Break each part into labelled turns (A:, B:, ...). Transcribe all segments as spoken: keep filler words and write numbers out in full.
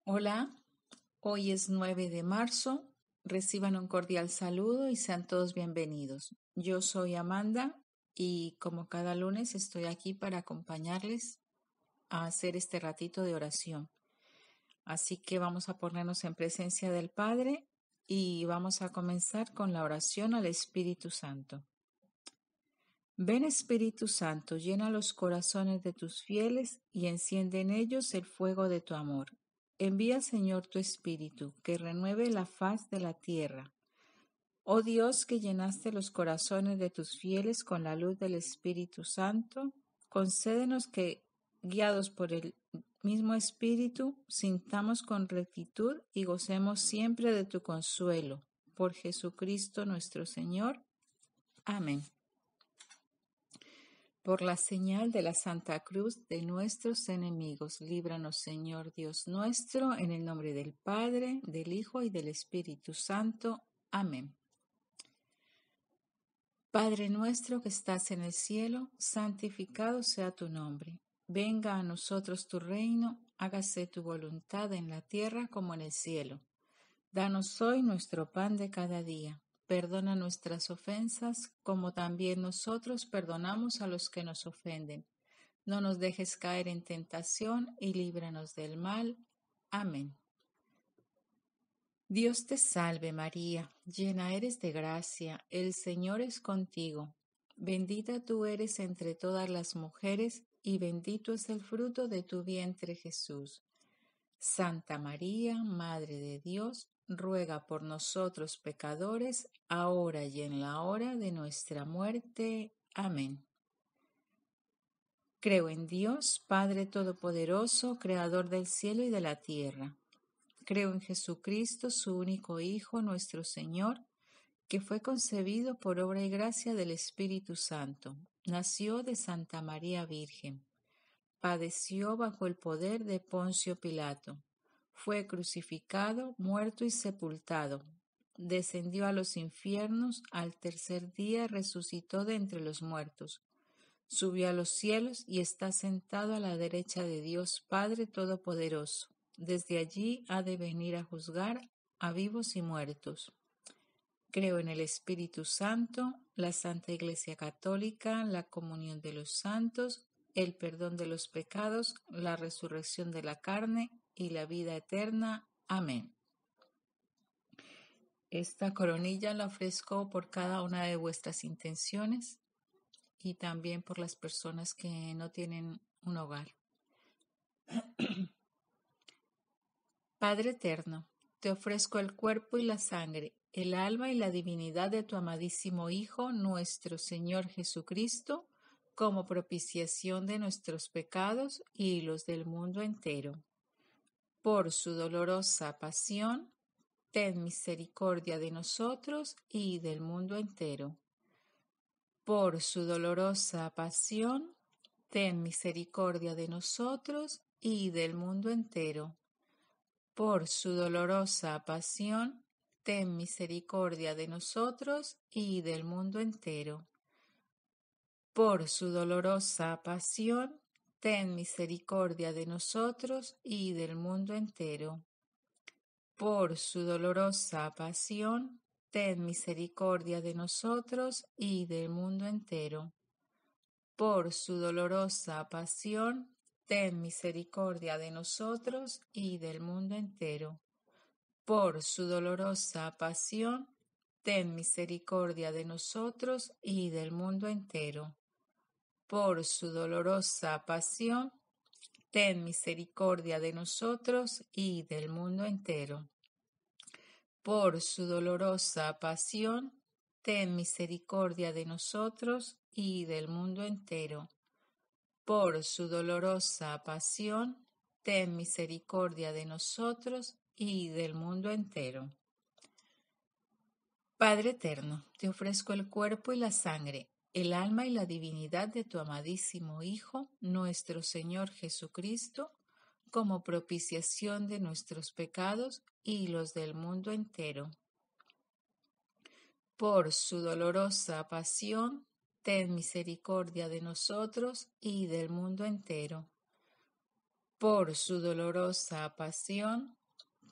A: Hola, hoy es nueve de marzo. Reciban un cordial saludo y sean todos bienvenidos. Yo soy Amanda y como cada lunes estoy aquí para acompañarles a hacer este ratito de oración. Así que vamos a ponernos en presencia del Padre y vamos a comenzar con la oración al Espíritu Santo. Ven Espíritu Santo, llena los corazones de tus fieles y enciende en ellos el fuego de tu amor. Envía, Señor, tu Espíritu, que renueve la faz de la tierra. Oh Dios, que llenaste los corazones de tus fieles con la luz del Espíritu Santo, concédenos que, guiados por el mismo Espíritu, sintamos con rectitud y gocemos siempre de tu consuelo. Por Jesucristo nuestro Señor. Amén. Por la señal de la Santa Cruz de nuestros enemigos, líbranos, Señor Dios nuestro, en el nombre del Padre, del Hijo y del Espíritu Santo. Amén. Padre nuestro que estás en el cielo, santificado sea tu nombre. Venga a nosotros tu reino, hágase tu voluntad en la tierra como en el cielo. Danos hoy nuestro pan de cada día. Perdona nuestras ofensas, como también nosotros perdonamos a los que nos ofenden. No nos dejes caer en tentación y líbranos del mal. Amén. Dios te salve María, llena eres de gracia, el Señor es contigo. Bendita tú eres entre todas las mujeres, y bendito es el fruto de tu vientre Jesús. Santa María, Madre de Dios, ruega por nosotros pecadores, ahora y en la hora de nuestra muerte. Amén. Creo en Dios, Padre Todopoderoso, Creador del cielo y de la tierra. Creo en Jesucristo, su único Hijo, nuestro Señor, que fue concebido por obra y gracia del Espíritu Santo. Nació de Santa María Virgen. Padeció bajo el poder de Poncio Pilato. Fue crucificado, muerto y sepultado. Descendió a los infiernos, al tercer día resucitó de entre los muertos. Subió a los cielos y está sentado a la derecha de Dios Padre Todopoderoso. Desde allí ha de venir a juzgar a vivos y muertos. Creo en el Espíritu Santo, la Santa Iglesia Católica, la comunión de los santos, el perdón de los pecados, la resurrección de la carne y la vida eterna. Amén. Esta coronilla la ofrezco por cada una de vuestras intenciones y también por las personas que no tienen un hogar. Padre eterno, te ofrezco el cuerpo y la sangre, el alma y la divinidad de tu amadísimo Hijo, nuestro Señor Jesucristo, como propiciación de nuestros pecados y los del mundo entero. Por su dolorosa pasión, ten misericordia de nosotros y del mundo entero. Por su dolorosa pasión, ten misericordia de nosotros y del mundo entero. Por su dolorosa pasión, ten misericordia de nosotros y del mundo entero. Por su dolorosa pasión, ten misericordia de nosotros y del mundo entero. Por su dolorosa pasión, ten misericordia de nosotros y del mundo entero. Por su dolorosa pasión, ten misericordia de nosotros y del mundo entero. Por su dolorosa pasión, ten misericordia de nosotros y del mundo entero. Por su dolorosa pasión, ten misericordia de nosotros y del mundo entero. Por su dolorosa pasión, ten misericordia de nosotros y del mundo entero. Por su dolorosa pasión, ten misericordia de nosotros y del mundo entero. Padre eterno, te ofrezco el cuerpo y la sangre, el alma y la divinidad de tu amadísimo Hijo, nuestro Señor Jesucristo, como propiciación de nuestros pecados y los del mundo entero. Por su dolorosa pasión, ten misericordia de nosotros y del mundo entero. Por su dolorosa pasión,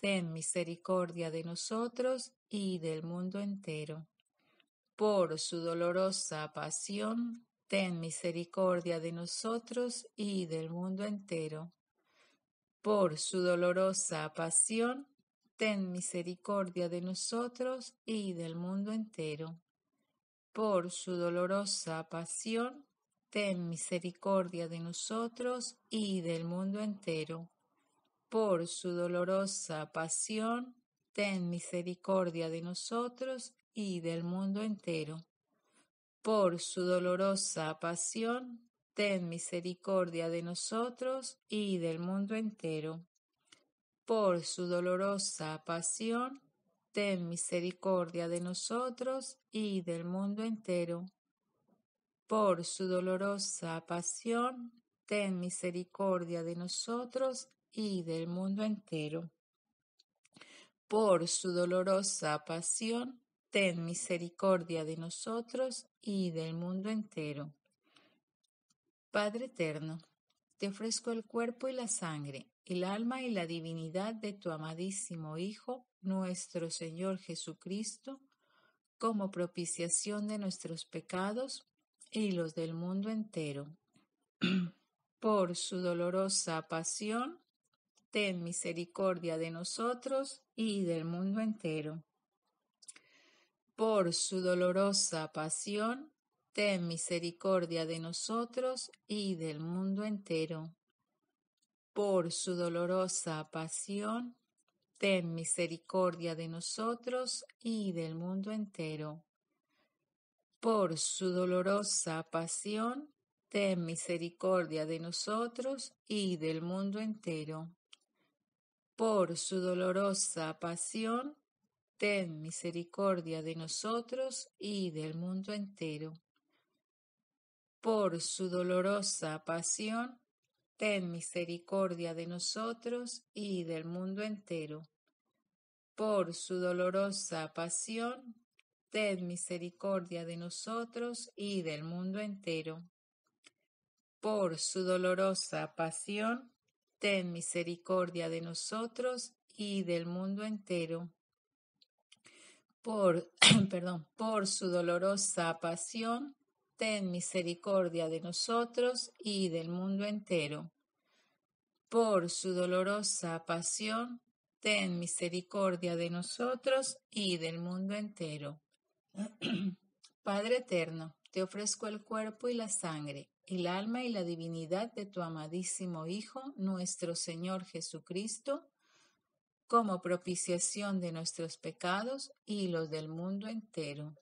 A: ten misericordia de nosotros y del mundo entero. Por su dolorosa pasión, ten misericordia de nosotros y del mundo entero. Por su dolorosa pasión, ten misericordia de nosotros y del mundo entero. Por su dolorosa pasión, ten misericordia de nosotros y del mundo entero. Por su dolorosa pasión, ten misericordia de nosotros y del mundo entero. Por su dolorosa pasión, ten misericordia de nosotros y del mundo entero. Por su dolorosa pasión, ten misericordia de nosotros y del mundo entero. Por su dolorosa pasión, ten misericordia de nosotros y del mundo entero. Por su dolorosa pasión, ten misericordia de nosotros y del mundo entero. Padre eterno, te ofrezco el cuerpo y la sangre, el alma y la divinidad de tu amadísimo Hijo, nuestro Señor Jesucristo, como propiciación de nuestros pecados y los del mundo entero. Por su dolorosa pasión, ten misericordia de nosotros y del mundo entero. Por su dolorosa pasión, ten misericordia de nosotros y del mundo entero. Por su dolorosa pasión, ten misericordia de nosotros y del mundo entero. Por su dolorosa pasión, ten misericordia de nosotros y del mundo entero. Por su dolorosa pasión, ten misericordia de nosotros y del mundo entero. Por su dolorosa pasión, ten misericordia de nosotros y del mundo entero. Por su dolorosa pasión, ten misericordia de nosotros y del mundo entero. Por su dolorosa pasión, ten misericordia de nosotros y del mundo entero. Por, perdón, por su dolorosa pasión, ten misericordia de nosotros y del mundo entero. Por su dolorosa pasión, ten misericordia de nosotros y del mundo entero. Padre eterno, te ofrezco el cuerpo y la sangre, el alma y la divinidad de tu amadísimo Hijo, nuestro Señor Jesucristo, como propiciación de nuestros pecados y los del mundo entero.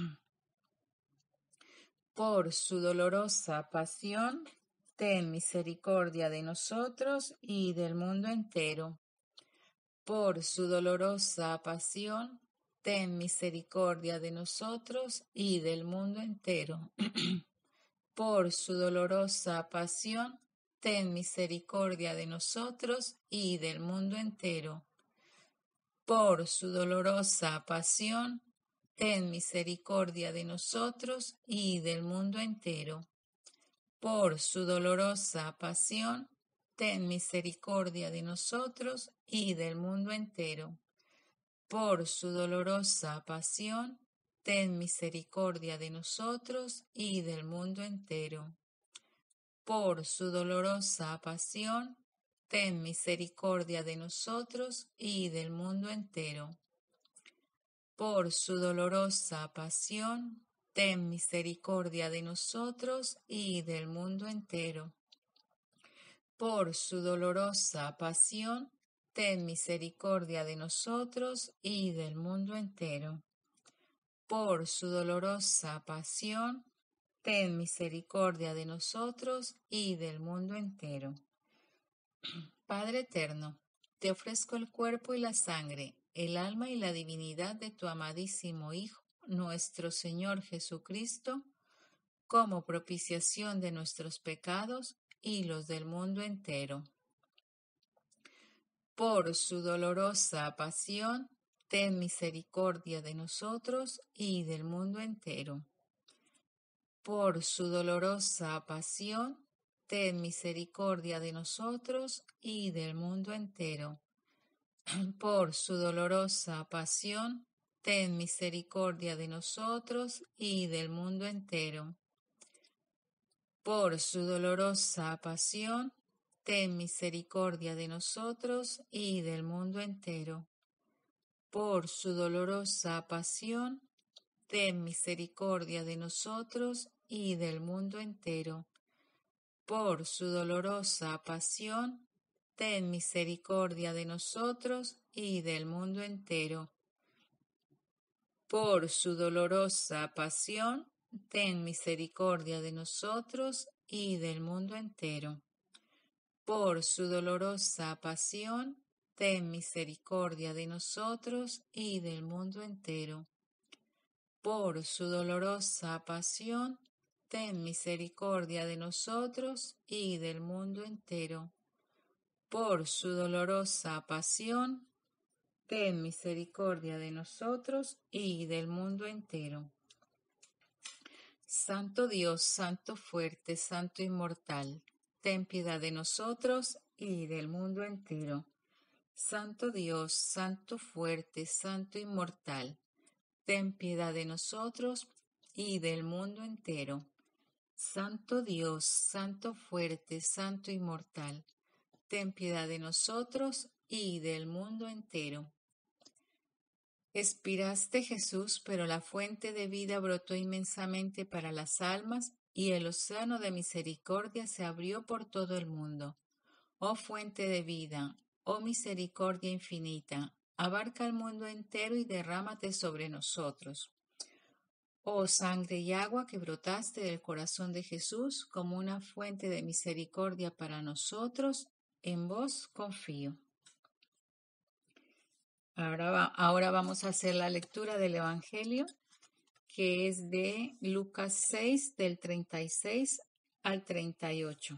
A: Por su dolorosa pasión, ten misericordia de nosotros y del mundo entero. Por su dolorosa pasión, ten misericordia de nosotros y del mundo entero. Por su dolorosa pasión, ten misericordia de nosotros y del mundo entero. Por su dolorosa pasión, ten misericordia de nosotros y del mundo entero. Por su dolorosa pasión, ten misericordia de nosotros y del mundo entero. Por su dolorosa pasión, ten misericordia de nosotros y del mundo entero. Por su dolorosa pasión, ten misericordia de nosotros y del mundo entero. Por su dolorosa pasión, ten misericordia de nosotros y del mundo entero. Por su dolorosa pasión, ten misericordia de nosotros y del mundo entero. Por su dolorosa pasión, ten misericordia de nosotros y del mundo entero. Padre eterno, te ofrezco el cuerpo y la sangre, el alma y la divinidad de tu amadísimo Hijo, nuestro Señor Jesucristo, como propiciación de nuestros pecados y los del mundo entero. Por su dolorosa pasión, ten misericordia de nosotros y del mundo entero. Por su dolorosa pasión, ten misericordia de nosotros y del mundo entero. por su dolorosa pasión, ten misericordia de nosotros y del mundo entero. Por su dolorosa pasión, ten misericordia de nosotros y del mundo entero. Por su dolorosa pasión, ten misericordia de nosotros y del mundo entero. Por su dolorosa pasión, ten misericordia de nosotros y del mundo entero. Por su dolorosa pasión, ten misericordia de nosotros y del mundo entero. Por su dolorosa pasión, ten misericordia de nosotros y del mundo entero. Por su dolorosa pasión, ten misericordia de nosotros y del mundo entero. Por su dolorosa pasión, ten misericordia de nosotros y del mundo entero. Santo Dios, Santo fuerte, Santo inmortal, ten piedad de nosotros y del mundo entero. Santo Dios, Santo fuerte, Santo inmortal, ten piedad de nosotros y del mundo entero. Santo Dios, Santo fuerte, Santo inmortal, ten piedad de nosotros y del mundo entero. Expiraste, Jesús, pero la fuente de vida brotó inmensamente para las almas y el océano de misericordia se abrió por todo el mundo. Oh fuente de vida, oh misericordia infinita, abarca el mundo entero y derrámate sobre nosotros. Oh sangre y agua que brotaste del corazón de Jesús como una fuente de misericordia para nosotros, en vos confío. Ahora, va, ahora vamos a hacer la lectura del Evangelio, que es de Lucas seis, del treinta y seis al treinta y ocho.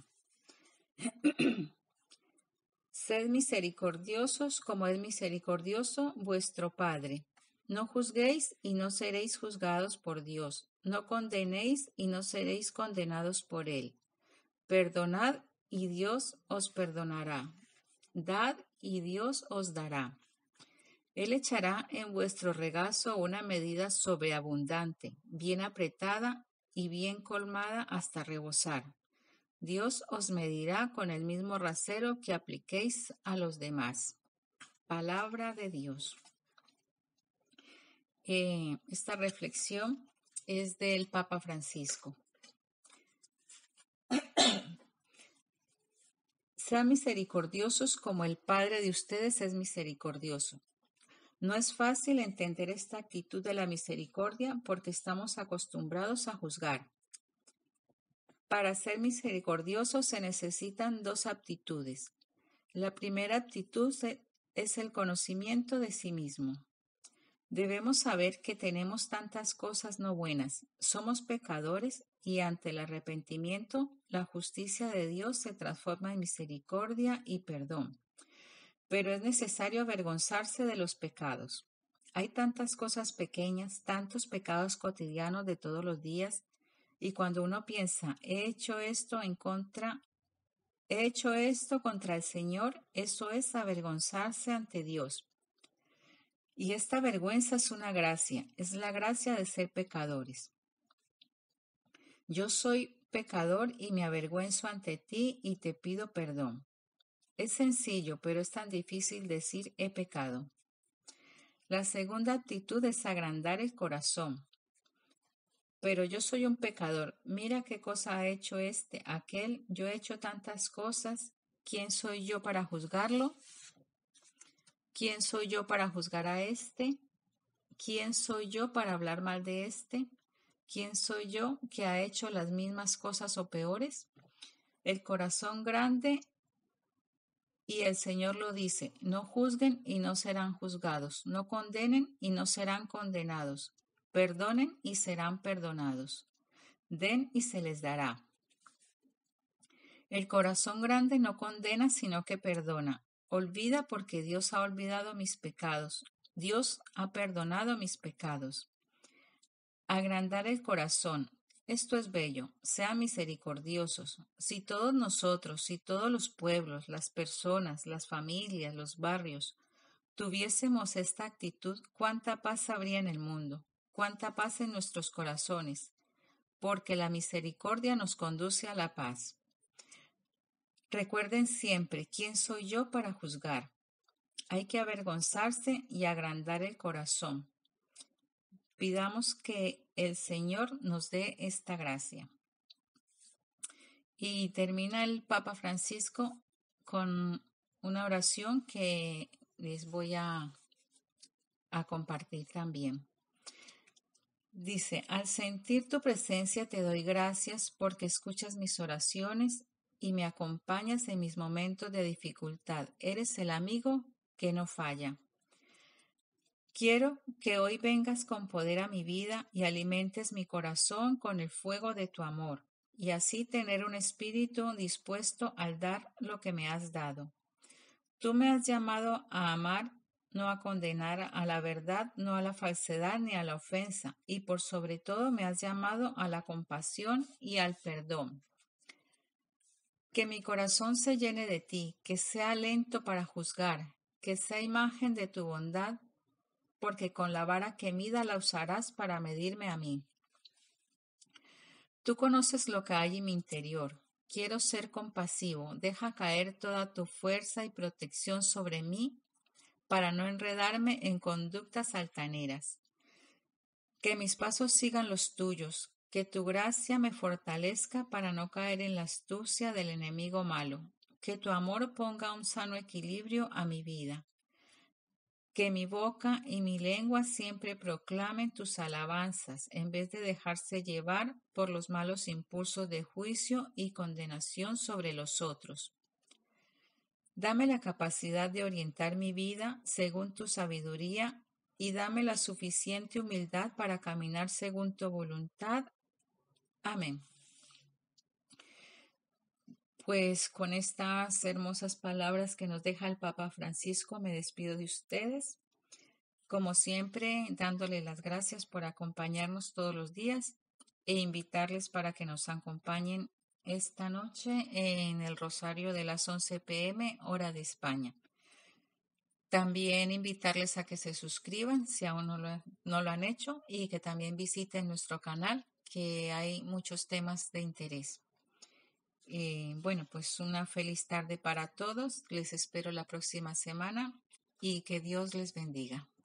A: Sed misericordiosos como es misericordioso vuestro Padre. No juzguéis y no seréis juzgados por Dios. No condenéis y no seréis condenados por Él. Perdonad y Dios os perdonará. Dad y Dios os dará. Él echará en vuestro regazo una medida sobreabundante, bien apretada y bien colmada hasta rebosar. Dios os medirá con el mismo rasero que apliquéis a los demás. Palabra de Dios. Eh, esta reflexión es del Papa Francisco. Sean misericordiosos como el Padre de ustedes es misericordioso. No es fácil entender esta actitud de la misericordia porque estamos acostumbrados a juzgar. Para ser misericordiosos se necesitan dos aptitudes. La primera aptitud es el conocimiento de sí mismo. Debemos saber que tenemos tantas cosas no buenas, somos pecadores y ante el arrepentimiento la justicia de Dios se transforma en misericordia y perdón. Pero es necesario avergonzarse de los pecados. Hay tantas cosas pequeñas, tantos pecados cotidianos de todos los días, y cuando uno piensa, he hecho esto en contra, he hecho esto contra el Señor, eso es avergonzarse ante Dios. Y esta vergüenza es una gracia, es la gracia de ser pecadores. Yo soy pecador y me avergüenzo ante ti y te pido perdón. Es sencillo, pero es tan difícil decir he pecado. La segunda actitud es agrandar el corazón. Pero yo soy un pecador. Mira qué cosa ha hecho este, aquel. Yo he hecho tantas cosas. ¿Quién soy yo para juzgarlo? ¿Quién soy yo para juzgar a este? ¿Quién soy yo para hablar mal de este? ¿Quién soy yo que ha hecho las mismas cosas o peores? El corazón grande. Y el Señor lo dice, no juzguen y no serán juzgados, no condenen y no serán condenados, perdonen y serán perdonados, den y se les dará. El corazón grande no condena, sino que perdona. Olvida porque Dios ha olvidado mis pecados, Dios ha perdonado mis pecados. Agrandar el corazón. Esto es bello, sean misericordiosos. Si todos nosotros, si todos los pueblos, las personas, las familias, los barrios, tuviésemos esta actitud, cuánta paz habría en el mundo, cuánta paz en nuestros corazones, porque la misericordia nos conduce a la paz. Recuerden siempre, ¿quién soy yo para juzgar? Hay que avergonzarse y agrandar el corazón. Pidamos que el Señor nos dé esta gracia. Y termina el Papa Francisco con una oración que les voy a, a compartir también. Dice, al sentir tu presencia te doy gracias porque escuchas mis oraciones y me acompañas en mis momentos de dificultad. Eres el amigo que no falla. Quiero que hoy vengas con poder a mi vida y alimentes mi corazón con el fuego de tu amor, y así tener un espíritu dispuesto al dar lo que me has dado. Tú me has llamado a amar, no a condenar, a la verdad, no a la falsedad ni a la ofensa, y por sobre todo me has llamado a la compasión y al perdón. Que mi corazón se llene de ti, que sea lento para juzgar, que sea imagen de tu bondad, porque con la vara que mida la usarás para medirme a mí. Tú conoces lo que hay en mi interior. Quiero ser compasivo. Deja caer toda tu fuerza y protección sobre mí para no enredarme en conductas altaneras. Que mis pasos sigan los tuyos. Que tu gracia me fortalezca para no caer en la astucia del enemigo malo. Que tu amor ponga un sano equilibrio a mi vida. Que mi boca y mi lengua siempre proclamen tus alabanzas, en vez de dejarse llevar por los malos impulsos de juicio y condenación sobre los otros. Dame la capacidad de orientar mi vida según tu sabiduría y dame la suficiente humildad para caminar según tu voluntad. Amén. Pues con estas hermosas palabras que nos deja el Papa Francisco, me despido de ustedes. Como siempre, dándole las gracias por acompañarnos todos los días e invitarles para que nos acompañen esta noche en el Rosario de las once pe eme, hora de España. También invitarles a que se suscriban si aún no lo, no lo han hecho y que también visiten nuestro canal, que hay muchos temas de interés. Eh, bueno, pues una feliz tarde para todos. Les espero la próxima semana y que Dios les bendiga.